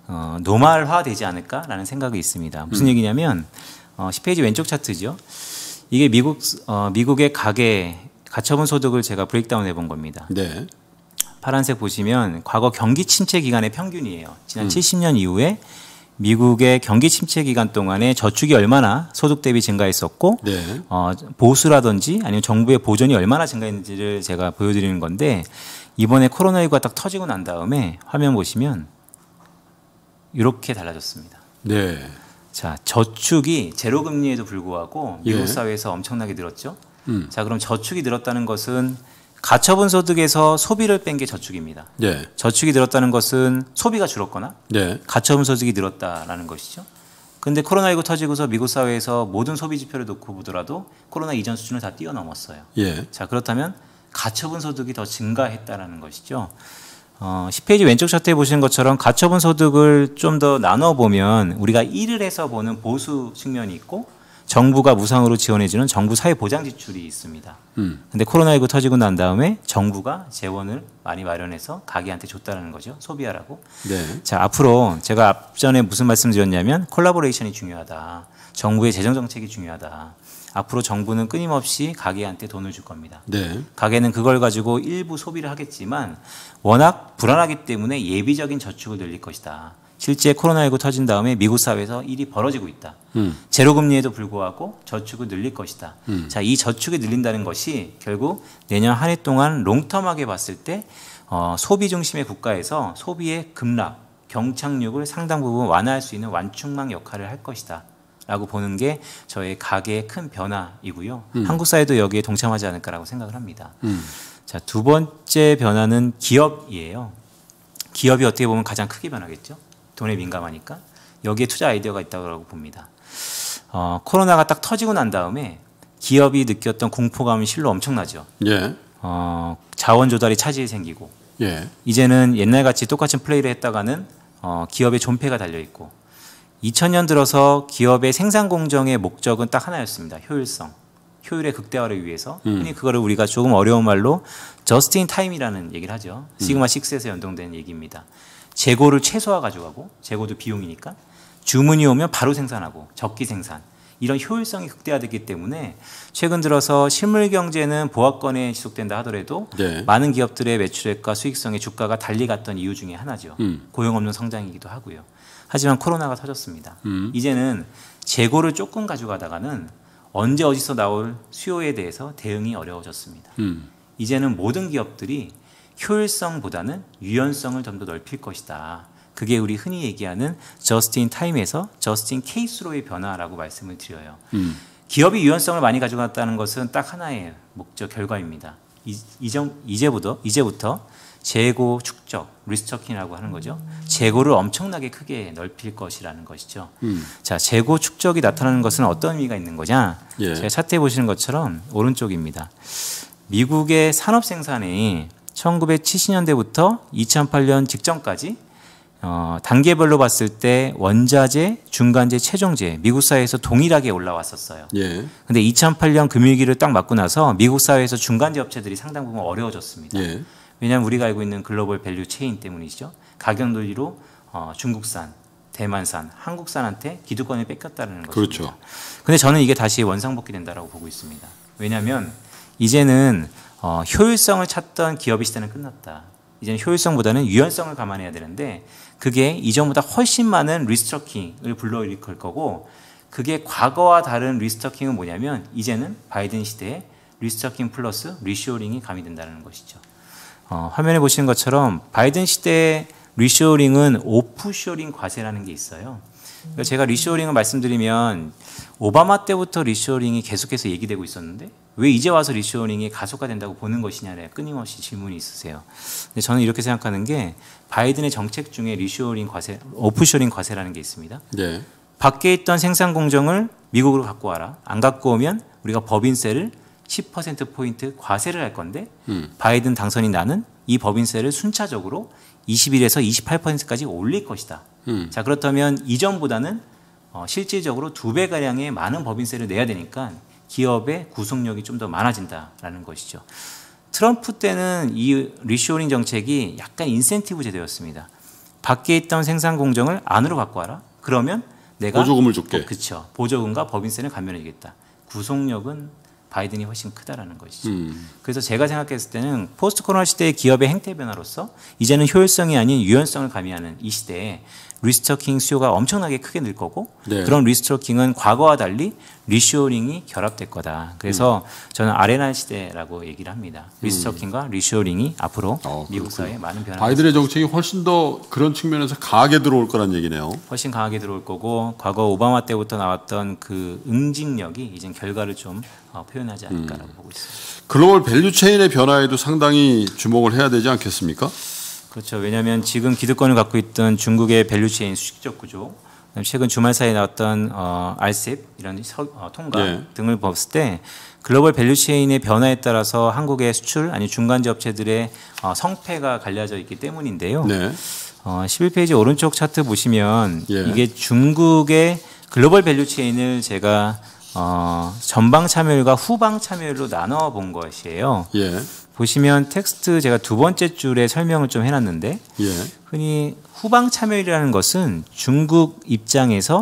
노말화되지 않을까라는 생각이 있습니다. 무슨 얘기냐면 10페이지 왼쪽 차트죠. 이게 미국의 가처분 소득을 제가 브레이크다운 해본 겁니다. 네. 파란색 보시면 과거 경기 침체 기간의 평균이에요. 지난 70년 이후에 미국의 경기 침체 기간 동안에 저축이 얼마나 소득 대비 증가했었고, 네. 보수라든지 아니면 정부의 보전이 얼마나 증가했는지를 제가 보여드리는 건데, 이번에 코로나19가 딱 터지고 난 다음에 화면 보시면 이렇게 달라졌습니다. 네. 자, 저축이 제로 금리에도 불구하고 미국 예. 사회에서 엄청나게 늘었죠. 자, 그럼 저축이 늘었다는 것은 가처분 소득에서 소비를 뺀 게 저축입니다. 네. 저축이 늘었다는 것은 소비가 줄었거나 네. 가처분 소득이 늘었다라는 것이죠. 그런데 코로나19 터지고서 미국 사회에서 모든 소비 지표를 놓고 보더라도 코로나 이전 수준을 다 뛰어넘었어요. 예. 자, 그렇다면 가처분 소득이 더 증가했다라는 것이죠. 10페이지 왼쪽 차트에 보시는 것처럼 가처분 소득을 좀 더 나눠보면 우리가 일을 해서 보는 보수 측면이 있고 정부가 무상으로 지원해주는 정부 사회보장 지출이 있습니다. 그런데 코로나19 터지고 난 다음에 정부가 재원을 많이 마련해서 가게한테 줬다는 거죠. 소비하라고. 네. 자, 앞으로 제가 앞전에 무슨 말씀 드렸냐면 콜라보레이션이 중요하다. 정부의 재정정책이 중요하다. 앞으로 정부는 끊임없이 가게한테 돈을 줄 겁니다. 네. 가게는 그걸 가지고 일부 소비를 하겠지만 워낙 불안하기 때문에 예비적인 저축을 늘릴 것이다. 실제 코로나19 터진 다음에 미국 사회에서 일이 벌어지고 있다. 제로금리에도 불구하고 저축을 늘릴 것이다. 자, 이 저축이 늘린다는 것이 결국 내년 한 해 동안 롱텀하게 봤을 때 소비 중심의 국가에서 소비의 급락, 경착륙을 상당 부분 완화할 수 있는 완충망 역할을 할 것이다. 라고 보는 게 저의 가계의 큰 변화이고요. 한국 사회도 여기에 동참하지 않을까라고 생각을 합니다. 자, 두 번째 변화는 기업이에요. 기업이 어떻게 보면 가장 크게 변하겠죠. 돈에 민감하니까. 여기에 투자 아이디어가 있다고 봅니다. 코로나가 딱 터지고 난 다음에 기업이 느꼈던 공포감이 실로 엄청나죠. 예. 자원 조달이 차질이 생기고 예. 이제는 옛날같이 똑같은 플레이를 했다가는 기업의 존폐가 달려있고 2000년 들어서 기업의 생산 공정의 목적은 딱 하나였습니다. 효율성. 효율의 극대화를 위해서 흔히 그거를 우리가 조금 어려운 말로 just in time이라는 얘기를 하죠. 시그마 6에서 연동된 얘기입니다. 재고를 최소화 가져가고 재고도 비용이니까 주문이 오면 바로 생산하고 적기 생산 이런 효율성이 극대화됐기 때문에 최근 들어서 실물 경제는 보합권에 지속된다 하더라도 네. 많은 기업들의 매출액과 수익성의 주가가 달리 갔던 이유 중에 하나죠. 고용 없는 성장이기도 하고요. 하지만 코로나가 터졌습니다. 이제는 재고를 조금 가져가다가는 언제 어디서 나올 수요에 대해서 대응이 어려워졌습니다. 이제는 모든 기업들이 효율성보다는 유연성을 좀 더 넓힐 것이다. 그게 우리 흔히 얘기하는 just in time에서 just in case로의 변화라고 말씀을 드려요. 기업이 유연성을 많이 가져갔다는 것은 딱 하나의 목적 결과입니다. 이제부터 재고 축적, 리스토킹이라고 하는 거죠. 재고를 엄청나게 크게 넓힐 것이라는 것이죠. 자, 재고 축적이 나타나는 것은 어떤 의미가 있는 거냐? 예. 제가 차트에 보시는 것처럼 오른쪽입니다. 미국의 산업 생산이 1970년대부터 2008년 직전까지 단계별로 봤을 때 원자재, 중간재, 최종재 미국 사회에서 동일하게 올라왔었어요. 예. 근데 2008년 금융위기를 딱 맞고 나서 미국 사회에서 중간재 업체들이 상당 부분 어려워졌습니다. 예. 왜냐하면 우리가 알고 있는 글로벌 밸류 체인 때문이죠. 가격 논리로 중국산, 대만산, 한국산한테 기득권을 뺏겼다는 것입니다. 그렇죠. 근데 저는 이게 다시 원상복귀 된다라고 보고 있습니다. 왜냐하면 이제는 효율성을 찾던 기업의 시대는 끝났다. 이제는 효율성보다는 유연성을 감안해야 되는데 그게 이전보다 훨씬 많은 리스트러킹을 불러일으킬 거고 그게 과거와 다른 리스토킹은 뭐냐면 이제는 바이든 시대에 리스토킹 플러스 리쇼어링이 가미된다는 것이죠. 화면에 보시는 것처럼 바이든 시대의 리쇼어링은 오프쇼어링 과세라는 게 있어요. 그러니까 제가 리쇼어링을 말씀드리면 오바마 때부터 리쇼어링이 계속해서 얘기되고 있었는데 왜 이제 와서 리쇼어링이 가속화된다고 보는 것이냐에 끊임없이 질문이 있으세요. 근데 저는 이렇게 생각하는 게 바이든의 정책 중에 리쇼어링 과세, 오프쇼어링 과세라는 게 있습니다. 네. 밖에 있던 생산 공정을 미국으로 갖고 와라. 안 갖고 오면 우리가 법인세를 10%포인트 과세를 할 건데 바이든 당선인 나는 이 법인세를 순차적으로 21에서 28%까지 올릴 것이다. 자, 그렇다면 이전보다는 실질적으로 2배가량의 많은 법인세를 내야 되니까 기업의 구속력이 좀 더 많아진다라는 것이죠. 트럼프 때는 이 리쇼어링 정책이 약간 인센티브 제도였습니다. 밖에 있던 생산 공정을 안으로 갖고 와라. 그러면 내가 보조금을 줄게. 그렇죠. 보조금과 법인세는 감면해주겠다. 구속력은 바이든이 훨씬 크다라는 것이죠. 그래서 제가 생각했을 때는 포스트 코로나 시대의 기업의 행태 변화로서 이제는 효율성이 아닌 유연성을 가미하는 이 시대에 리스토킹 수요가 엄청나게 크게 늘 거고 네. 그런 리스토킹은 과거와 달리 리쇼어링이 결합될 거다. 그래서 저는 아레나 시대라고 얘기를 합니다. 리스토킹과 리쇼어링이 앞으로 미국 사회에 많은 변화가 바이든의 정책이 훨씬 더 그런 측면에서 강하게 들어올 거란 얘기네요. 훨씬 강하게 들어올 거고 과거 오바마 때부터 나왔던 그 응징력이 이제 결과를 좀 표현하지 않을까라고 보고 있습니다. 글로벌 밸류 체인의 변화에도 상당히 주목을 해야 되지 않겠습니까? 그렇죠. 왜냐하면 지금 기득권을 갖고 있던 중국의 밸류체인 수식적 구조, 최근 주말 사이에 나왔던 RCEP 이런 통과 네. 등을 봤을 때 글로벌 밸류체인의 변화에 따라서 한국의 수출 아니 중간재 업체들의 성패가 갈려져 있기 때문인데요. 네. 11페이지 오른쪽 차트 보시면 예. 이게 중국의 글로벌 밸류체인을 제가 전방 참여율과 후방 참여율로 나눠 본 것이에요. 예. 보시면 텍스트 제가 두 번째 줄에 설명을 좀 해놨는데 예. 흔히 후방 참여율이라는 것은 중국 입장에서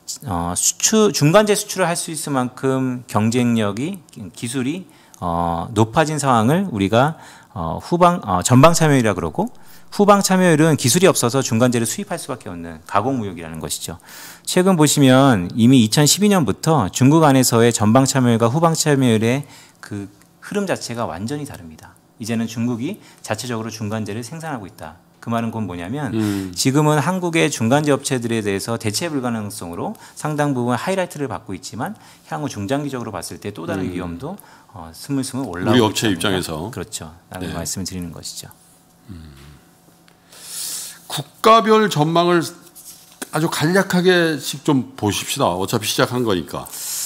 중간재 수출을 할 수 있을 만큼 경쟁력이 기술이 높아진 상황을 우리가 전방 참여율이라고 그러고 후방 참여율은 기술이 없어서 중간재를 수입할 수밖에 없는 가공무역이라는 것이죠. 최근 보시면 이미 2012년부터 중국 안에서의 전방 참여율과 후방 참여율의 그 흐름 자체가 완전히 다릅니다. 이제는 중국이 자체적으로 중간재를 생산하고 있다. 그 말은 그건 뭐냐면 지금은 한국의 중간재 업체들에 대해서 대체 불가능성으로 상당 부분 하이라이트를 받고 있지만 향후 중장기적으로 봤을 때 또 다른 위험도 스물스물 올라오고 우리 업체 있다는 입장에서. 거. 그렇죠. 라는 네. 말씀을 드리는 것이죠. 국가별 전망을 아주 간략하게씩 좀 보십시다. 어차피 시작한 거니까.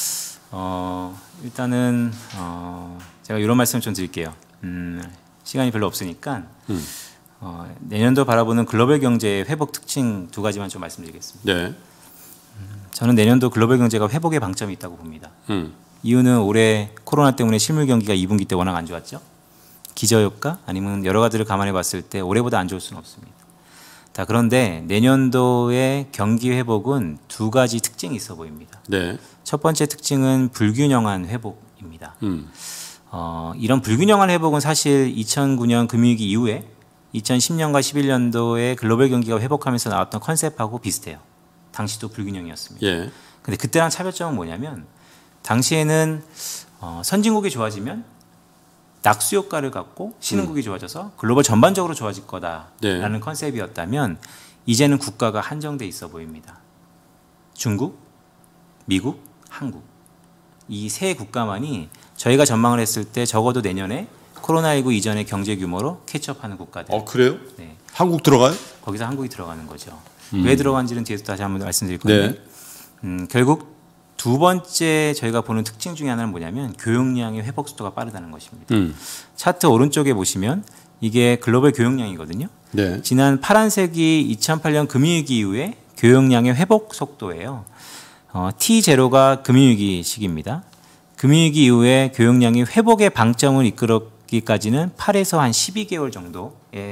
일단은 제가 이런 말씀을 좀 드릴게요. 시간이 별로 없으니까 내년도 바라보는 글로벌 경제의 회복 특징 두 가지만 좀 말씀드리겠습니다. 네. 저는 내년도 글로벌 경제가 회복의 방점이 있다고 봅니다. 이유는 올해 코로나 때문에 실물 경기가 2분기 때 워낙 안 좋았죠. 기저효과 아니면 여러 가지를 감안해 봤을 때 올해보다 안 좋을 수는 없습니다. 자, 그런데 내년도의 경기 회복은 두 가지 특징이 있어 보입니다. 네. 첫 번째 특징은 불균형한 회복입니다. 이런 불균형한 회복은 사실 2009년 금융위기 이후에 2010년과 11년도에 글로벌 경기가 회복하면서 나왔던 컨셉하고 비슷해요. 당시도 불균형이었습니다. 예. 근데 그때랑 차별점은 뭐냐면 당시에는 선진국이 좋아지면 낙수 효과를 갖고 신흥국이 좋아져서 글로벌 전반적으로 좋아질 거다라는 네. 컨셉이었다면 이제는 국가가 한정돼 있어 보입니다. 중국, 미국, 한국 이 세 국가만이 저희가 전망을 했을 때 적어도 내년에 코로나19 이전의 경제 규모로 캐치업하는 국가들. 그래요? 네. 한국 들어가요? 거기서 한국이 들어가는 거죠. 왜 들어간지는 뒤에서 다시 한번 말씀드릴 건데 결국 두 번째 저희가 보는 특징 중에 하나는 뭐냐면 교역량의 회복 속도가 빠르다는 것입니다. 차트 오른쪽에 보시면 이게 글로벌 교역량이거든요. 네. 지난 파란색이 2008년 금융위기 이후에 교역량의 회복 속도예요. T0가 금융위기 시기입니다. 금융위기 이후에 교역량이 회복의 방점을 이끌었기까지는 8에서 한 12개월 정도의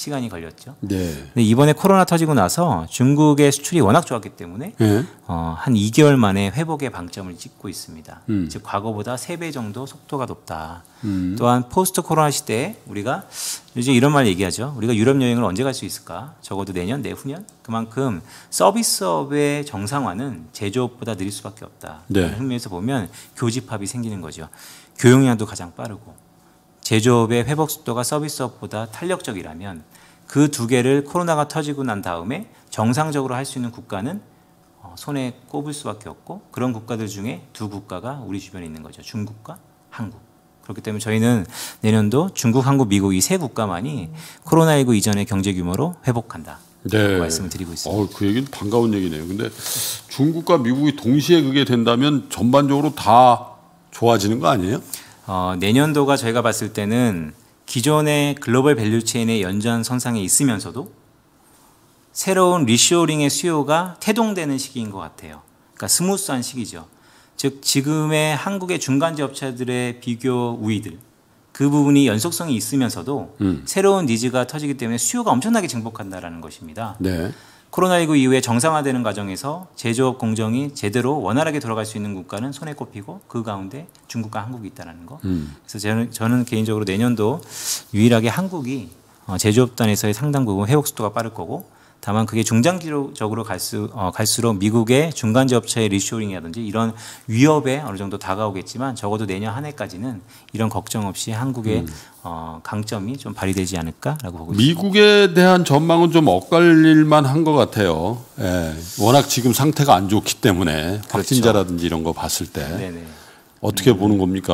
시간이 걸렸죠. 네. 근데 이번에 코로나 터지고 나서 중국의 수출이 워낙 좋았기 때문에 네. 한 2개월 만에 회복의 방점을 찍고 있습니다. 즉 과거보다 3배 정도 속도가 높다. 또한 포스트 코로나 시대에 우리가 이제 이런 말 얘기하죠. 우리가 유럽 여행을 언제 갈 수 있을까? 적어도 내년, 내후년? 그만큼 서비스업의 정상화는 제조업보다 느릴 수밖에 없다. 네. 그런 의미에서 보면 교집합이 생기는 거죠. 교역량도 가장 빠르고 제조업의 회복 속도가 서비스업보다 탄력적이라면 그 두 개를 코로나가 터지고 난 다음에 정상적으로 할 수 있는 국가는 손에 꼽을 수밖에 없고 그런 국가들 중에 두 국가가 우리 주변에 있는 거죠. 중국과 한국. 그렇기 때문에 저희는 내년도 중국, 한국, 미국 이 세 국가만이 코로나19 이전의 경제 규모로 회복한다. 네. 말씀을 드리고 있습니다. 그 얘기는 반가운 얘기네요. 근데 중국과 미국이 동시에 그게 된다면 전반적으로 다 좋아지는 거 아니에요? 내년도가 저희가 봤을 때는 기존의 글로벌 밸류체인의 연장선상에 있으면서도 새로운 리쇼어링의 수요가 태동되는 시기인 것 같아요. 그러니까 스무스한 시기죠. 즉 지금의 한국의 중간재 업체들의 비교 우위들 그 부분이 연속성이 있으면서도 새로운 니즈가 터지기 때문에 수요가 엄청나게 증폭한다라는 것입니다. 네. 코로나19 이후에 정상화되는 과정에서 제조업 공정이 제대로 원활하게 돌아갈 수 있는 국가는 손에 꼽히고 그 가운데 중국과 한국이 있다는 거. 그래서 저는 개인적으로 내년도 유일하게 한국이 제조업단에서의 상당 부분 회복 속도가 빠를 거고 다만 그게 중장기적으로 갈수록 미국의 중간재 업체의 리쇼어링이라든지 이런 위협에 어느 정도 다가오겠지만 적어도 내년 한 해까지는 이런 걱정 없이 한국의 강점이 좀 발휘되지 않을까라고 보고 있습니다. 미국에 대한 전망은 좀 엇갈릴만 한 것 같아요. 예. 워낙 지금 상태가 안 좋기 때문에 그렇죠. 확진자라든지 이런 거 봤을 때 네네. 어떻게 보는 겁니까?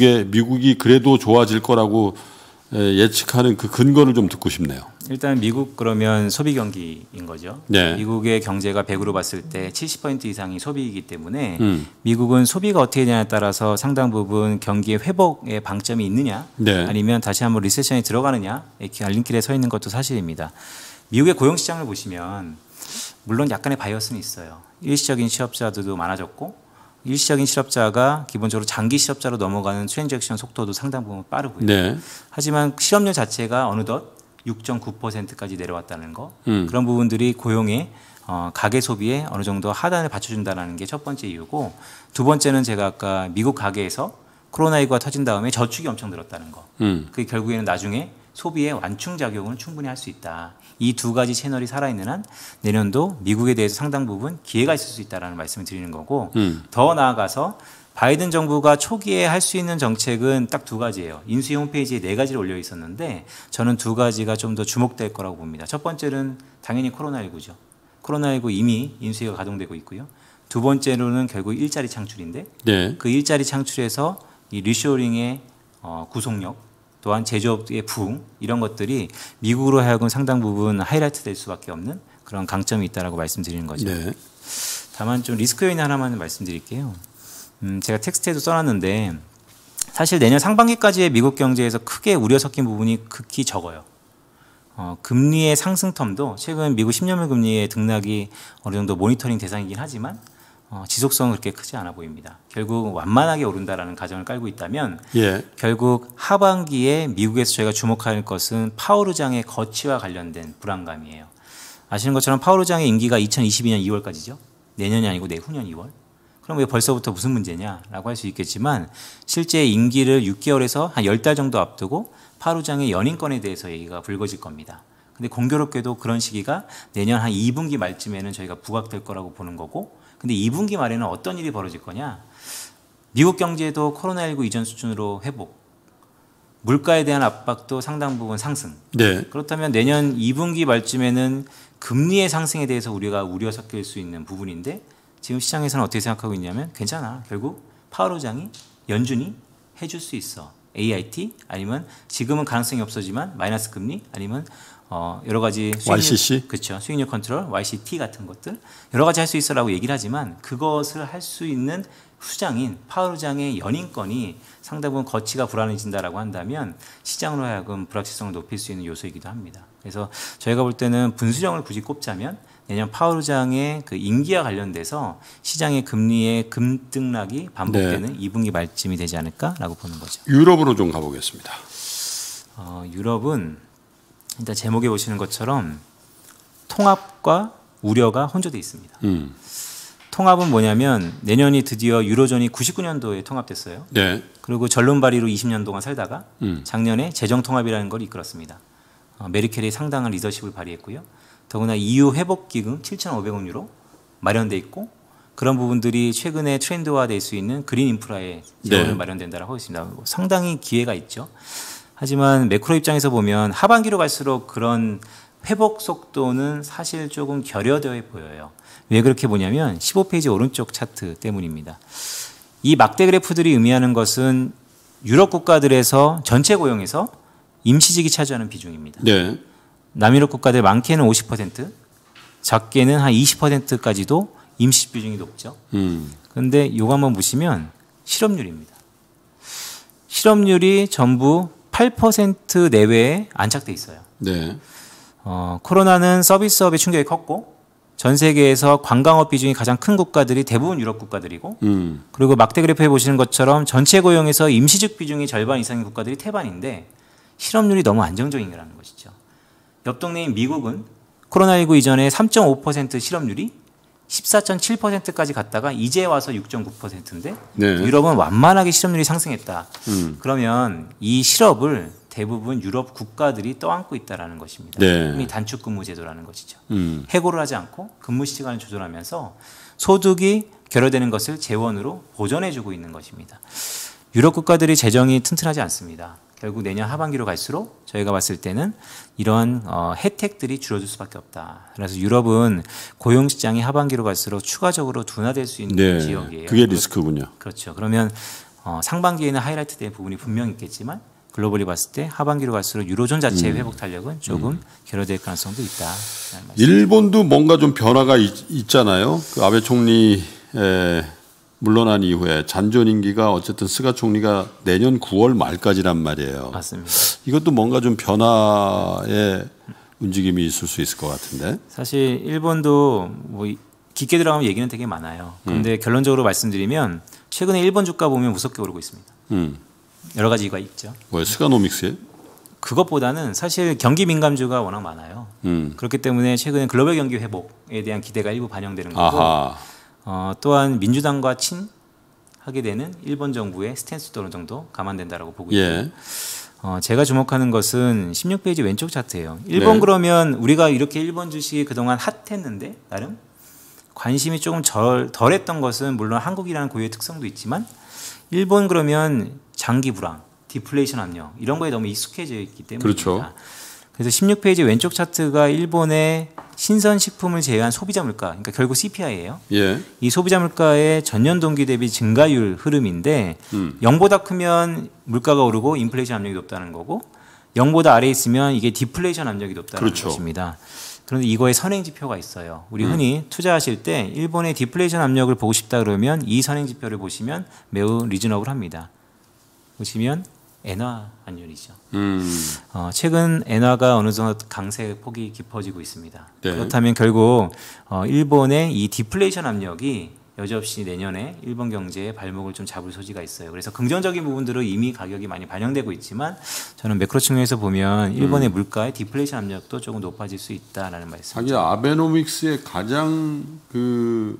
미국이 그래도 좋아질 거라고 예측하는 그 근거를 좀 듣고 싶네요. 일단 미국 그러면 소비 경기인 거죠. 네. 미국의 경제가 100으로 봤을 때 70% 이상이 소비이기 때문에 미국은 소비가 어떻게 되냐에 따라서 상당 부분 경기의 회복의 방점이 있느냐 네. 아니면 다시 한번 리세션에 들어가느냐 이렇게 알림길에 서 있는 것도 사실입니다. 미국의 고용시장을 보시면 물론 약간의 바이어스는 있어요. 일시적인 취업자들도 많아졌고 일시적인 실업자가 기본적으로 장기 실업자로 넘어가는 트랜잭션 속도도 상당 부분 빠르고요. 네. 하지만 실업률 자체가 어느덧 6.9%까지 내려왔다는 거 그런 부분들이 고용에 가계 소비에 어느 정도 하단을 받쳐준다는 게 첫 번째 이유고 두 번째는 제가 아까 미국 가계에서 코로나19가 터진 다음에 저축이 엄청 늘었다는 거 그게 결국에는 나중에 소비의 완충작용을 충분히 할 수 있다. 이 두 가지 채널이 살아있는 한 내년도 미국에 대해서 상당 부분 기회가 있을 수 있다는 말씀을 드리는 거고 더 나아가서 바이든 정부가 초기에 할 수 있는 정책은 딱 두 가지예요. 인수위 홈페이지에 4가지를 올려 있었는데 저는 두 가지가 좀 더 주목될 거라고 봅니다. 첫 번째는 당연히 코로나19죠. 코로나19 이미 인수위가 가동되고 있고요. 두 번째로는 결국 일자리 창출인데 네. 그 일자리 창출에서 이 리쇼어링의 구속력 또한 제조업의 부흥 이런 것들이 미국으로 하여금 상당 부분 하이라이트 될 수밖에 없는 그런 강점이 있다라고 말씀드리는 거죠. 네. 다만 좀 리스크 요인 하나만 말씀드릴게요. 제가 텍스트에도 써놨는데 사실 내년 상반기까지의 미국 경제에서 크게 우려 섞인 부분이 극히 적어요. 금리의 상승 텀도 최근 미국 10년물 금리의 등락이 어느 정도 모니터링 대상이긴 하지만 지속성은 그렇게 크지 않아 보입니다. 결국 완만하게 오른다라는 가정을 깔고 있다면 예. 결국 하반기에 미국에서 저희가 주목할 것은 파월 의장의 거취와 관련된 불안감이에요. 아시는 것처럼 파월 의장의 임기가 2022년 2월까지죠. 내년이 아니고 내후년 2월. 그럼 왜 벌써부터 무슨 문제냐라고 할 수 있겠지만 실제 임기를 6개월에서 한 10달 정도 앞두고 파월 의장의 연임권에 대해서 얘기가 불거질 겁니다. 근데 공교롭게도 그런 시기가 내년 한 2분기 말쯤에는 저희가 부각될 거라고 보는 거고 근데 2분기 말에는 어떤 일이 벌어질 거냐? 미국 경제도 코로나19 이전 수준으로 회복, 물가에 대한 압박도 상당 부분 상승. 네. 그렇다면 내년 2분기 말쯤에는 금리의 상승에 대해서 우리가 우려 섞일 수 있는 부분인데 지금 시장에서는 어떻게 생각하고 있냐면 괜찮아. 결국 파월 의장이 연준이 해줄 수 있어. AIT 아니면 지금은 가능성이 없어지만 마이너스 금리 아니면 여러 가지 YCC 그렇죠. 수익률 컨트롤, YCT 같은 것들 여러 가지 할 수 있어라고 얘기를 하지만 그것을 할 수 있는 수장인 파월 의장의 연임권이 상당 부분 거치가 불안해진다라고 한다면 시장으로 하여금 불확실성을 높일 수 있는 요소이기도 합니다. 그래서 저희가 볼 때는 분수령을 굳이 꼽자면 내년 파월 의장의 그 임기와 관련돼서 시장의 금리의 급등락이 반복되는 2분기 말쯤이 되지 않을까라고 보는 거죠. 유럽으로 좀 가보겠습니다. 유럽은 일단 제목에 보시는 것처럼 통합과 우려가 혼조되어 있습니다. 통합은 뭐냐면 내년이 드디어 유로존이 99년도에 통합됐어요. 네. 그리고 전론발이로 20년 동안 살다가 작년에 재정 통합이라는 걸 이끌었습니다. 메르켈이 상당한 리더십을 발휘했고요. 더구나 EU 회복 기금 7,500억 유로 마련돼 있고 그런 부분들이 최근에 트렌드화될 수 있는 그린 인프라에 지원을 마련된다라고 하고 있습니다. 상당히 기회가 있죠. 하지만 매크로 입장에서 보면 하반기로 갈수록 그런 회복 속도는 사실 조금 결여되어 보여요. 왜 그렇게 보냐면 15페이지 오른쪽 차트 때문입니다. 이 막대 그래프들이 의미하는 것은 유럽 국가들에서 전체 고용에서 임시직이 차지하는 비중입니다. 네. 남유럽 국가들 많게는 50%, 작게는 한 20%까지도 임시직 비중이 높죠. 그런데 이거 한번 보시면 실업률입니다. 실업률이 전부 8% 내외에 안착돼 있어요. 네. 코로나는 서비스업의 충격이 컸고 전 세계에서 관광업 비중이 가장 큰 국가들이 대부분 유럽 국가들이고 그리고 막대 그래프에 보시는 것처럼 전체 고용에서 임시직 비중이 절반 이상인 국가들이 태반인데 실업률이 너무 안정적인 거라는 것이죠. 옆 동네인 미국은 코로나19 이전에 3.5% 실업률이 14.7%까지 갔다가 이제 와서 6.9%인데 네. 유럽은 완만하게 실업률이 상승했다. 그러면 이 실업을 대부분 유럽 국가들이 떠안고 있다는 것입니다. 네. 이미 단축 근무 제도라는 것이죠. 해고를 하지 않고 근무 시간을 조절하면서 소득이 결여되는 것을 재원으로 보전해주고 있는 것입니다. 유럽 국가들이 재정이 튼튼하지 않습니다. 결국 내년 하반기로 갈수록 저희가 봤을 때는 이러한 혜택들이 줄어들 수밖에 없다. 그래서 유럽은 고용시장이 하반기로 갈수록 추가적으로 둔화될 수 있는 지역이에요. 그게 리스크군요. 그렇죠. 그러면 상반기에는 하이라이트 된 부분이 분명히 있겠지만 글로벌리 봤을 때 하반기로 갈수록 유로존 자체의 회복 탄력은 조금 결여될 가능성도 있다. 일본도 뭔가 좀 변화가 있잖아요. 그 아베 총리 물러난 이후에 잔존 임기가 어쨌든 스가 총리가 내년 9월 말까지란 말이에요. 맞습니다. 이것도 뭔가 좀 변화의 움직임이 있을 수 있을 것 같은데. 사실 일본도 뭐 깊게 들어가면 얘기는 되게 많아요. 그런데 결론적으로 말씀드리면 최근에 일본 주가 보면 무섭게 오르고 있습니다. 여러 가지 이유가 있죠. 뭐요? 스가노믹스에? 그것보다는 사실 경기 민감주가 워낙 많아요. 그렇기 때문에 최근에 글로벌 경기 회복에 대한 기대가 일부 반영되는 거고. 아하. 또한 민주당과 친하게 되는 일본 정부의 스탠스도 어느 정도 감안된다라고 보고 있고요. 예. 제가 주목하는 것은 16페이지 왼쪽 차트예요. 일본 네. 그러면 우리가 이렇게 일본 주식이 그동안 핫했는데 나름 관심이 조금 덜했던 것은 물론 한국이라는 고유의 특성도 있지만 일본 그러면 장기 불황, 디플레이션 압력 이런 거에 너무 익숙해져 있기 때문입니다. 그렇죠. 그래서 16페이지 왼쪽 차트가 일본의 신선식품을 제외한 소비자 물가, 그러니까 결국 CPI예요. 예. 이 소비자 물가의 전년 동기 대비 증가율 흐름인데 0보다 크면 물가가 오르고 인플레이션 압력이 높다는 거고 0보다 아래에 있으면 이게 디플레이션 압력이 높다는 그렇죠. 것입니다. 그런데 이거에 선행 지표가 있어요. 우리 흔히 투자하실 때 일본의 디플레이션 압력을 보고 싶다 그러면 이 선행 지표를 보시면 매우 리즈너블합니다. 보시면 엔화 환율이죠. 최근 엔화가 어느 정도 강세 폭이 깊어지고 있습니다. 네. 그렇다면 결국 일본의 이 디플레이션 압력이 여지없이 내년에 일본 경제의 발목을 좀 잡을 소지가 있어요. 그래서 긍정적인 부분들은 이미 가격이 많이 반영되고 있지만 저는 매크로 측면에서 보면 일본의 물가의 디플레이션 압력도 조금 높아질 수 있다라는 말씀이죠. 하긴 아베노믹스의 가장 그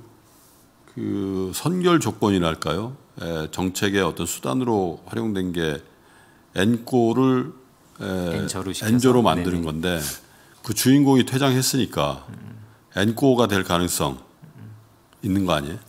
선결 조건이랄까요? 정책의 어떤 수단으로 활용된 게 엔코를 엔저로 만드는 건데 그 주인공이 퇴장했으니까 엔코가 될 가능성 있는 거 아니에요?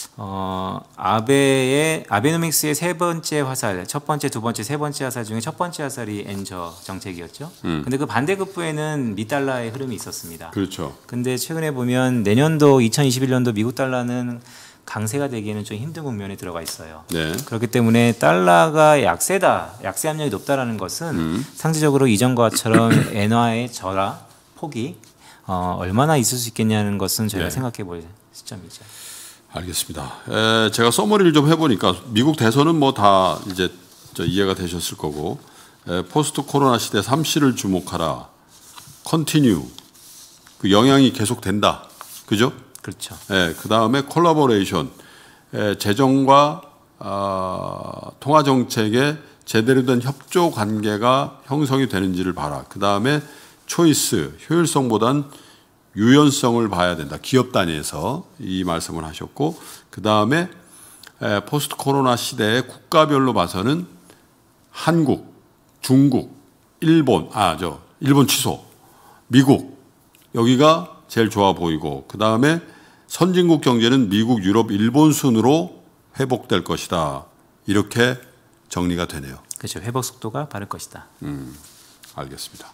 아베노믹스의 세 번째 화살, 첫 번째, 두 번째, 세 번째 화살 중에 첫 번째 화살이 엔저 정책이었죠. 근데 그 반대급부에는 미달러의 흐름이 있었습니다. 그렇죠. 근데 최근에 보면 내년도 2021년도 미국 달러는 강세가 되기에는 좀 힘든 국면에 들어가 있어요. 네. 그렇기 때문에 달러가 약세다, 약세 압력이 높다라는 것은 상대적으로 이전과처럼 엔화의 절하 폭이 얼마나 있을 수 있겠냐는 것은 저희가 생각해 볼 시점이죠. 알겠습니다. 제가 서머리를 좀 해보니까 미국 대선은 뭐 다 이제 이해가 되셨을 거고 포스트 코로나 시대 3C를 주목하라, 컨티뉴 그 영향이 계속된다, 그죠? 그렇죠. 그 다음에 콜라보레이션, 재정과 통화 정책에 제대로 된 협조 관계가 형성이 되는지를 봐라. 그 다음에 초이스, 효율성보단 유연성을 봐야 된다. 기업 단위에서 이 말씀을 하셨고, 그 다음에 포스트 코로나 시대에 국가별로 봐서는 한국, 중국, 일본 취소, 미국 여기가 제일 좋아 보이고, 그 다음에 선진국 경제는 미국, 유럽, 일본 순으로 회복될 것이다. 이렇게 정리가 되네요. 그렇죠. 회복 속도가 빠를 것이다. 알겠습니다.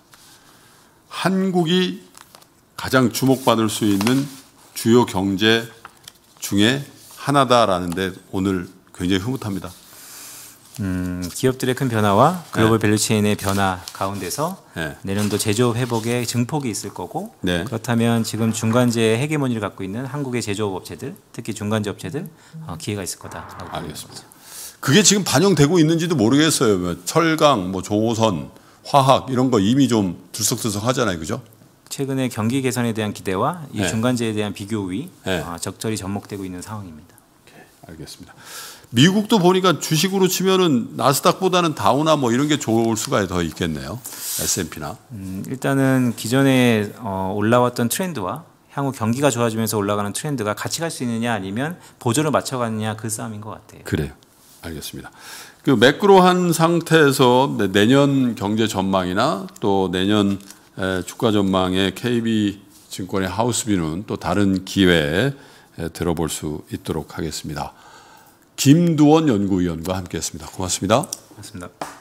한국이 가장 주목받을 수 있는 주요 경제 중에 하나다라는데 오늘 굉장히 흐뭇합니다. 기업들의 큰 변화와 글로벌 밸류체인의 변화 가운데서 내년도 제조업 회복의 증폭이 있을 거고, 그렇다면 지금 중간재의 헤게모니를 갖고 있는 한국의 제조업 업체들, 특히 중간재 업체들 기회가 있을 거다라고 알겠습니다. 그게 지금 반영되고 있는지도 모르겠어요. 철강, 조선, 화학 이런 거 이미 좀 들썩들썩 하잖아요, 그죠? 최근에 경기 개선에 대한 기대와 이 중간재에 대한 비교 우위 적절히 접목되고 있는 상황입니다. 알겠습니다. 미국도 보니까 주식으로 치면은 나스닥보다는 다우나 이런 게 좋을 수가 더 있겠네요. S&P나. 일단은 기존에 올라왔던 트렌드와 향후 경기가 좋아지면서 올라가는 트렌드가 같이 갈 수 있느냐 아니면 보조를 맞춰가느냐 그 싸움인 것 같아요. 그래요. 알겠습니다. 그 매크로한 상태에서 내년 경제 전망이나 또 내년 주가 전망의 KB증권의 하우스비는 또 다른 기회에 들어볼 수 있도록 하겠습니다. 김두원 연구위원과 함께했습니다. 고맙습니다. 고맙습니다.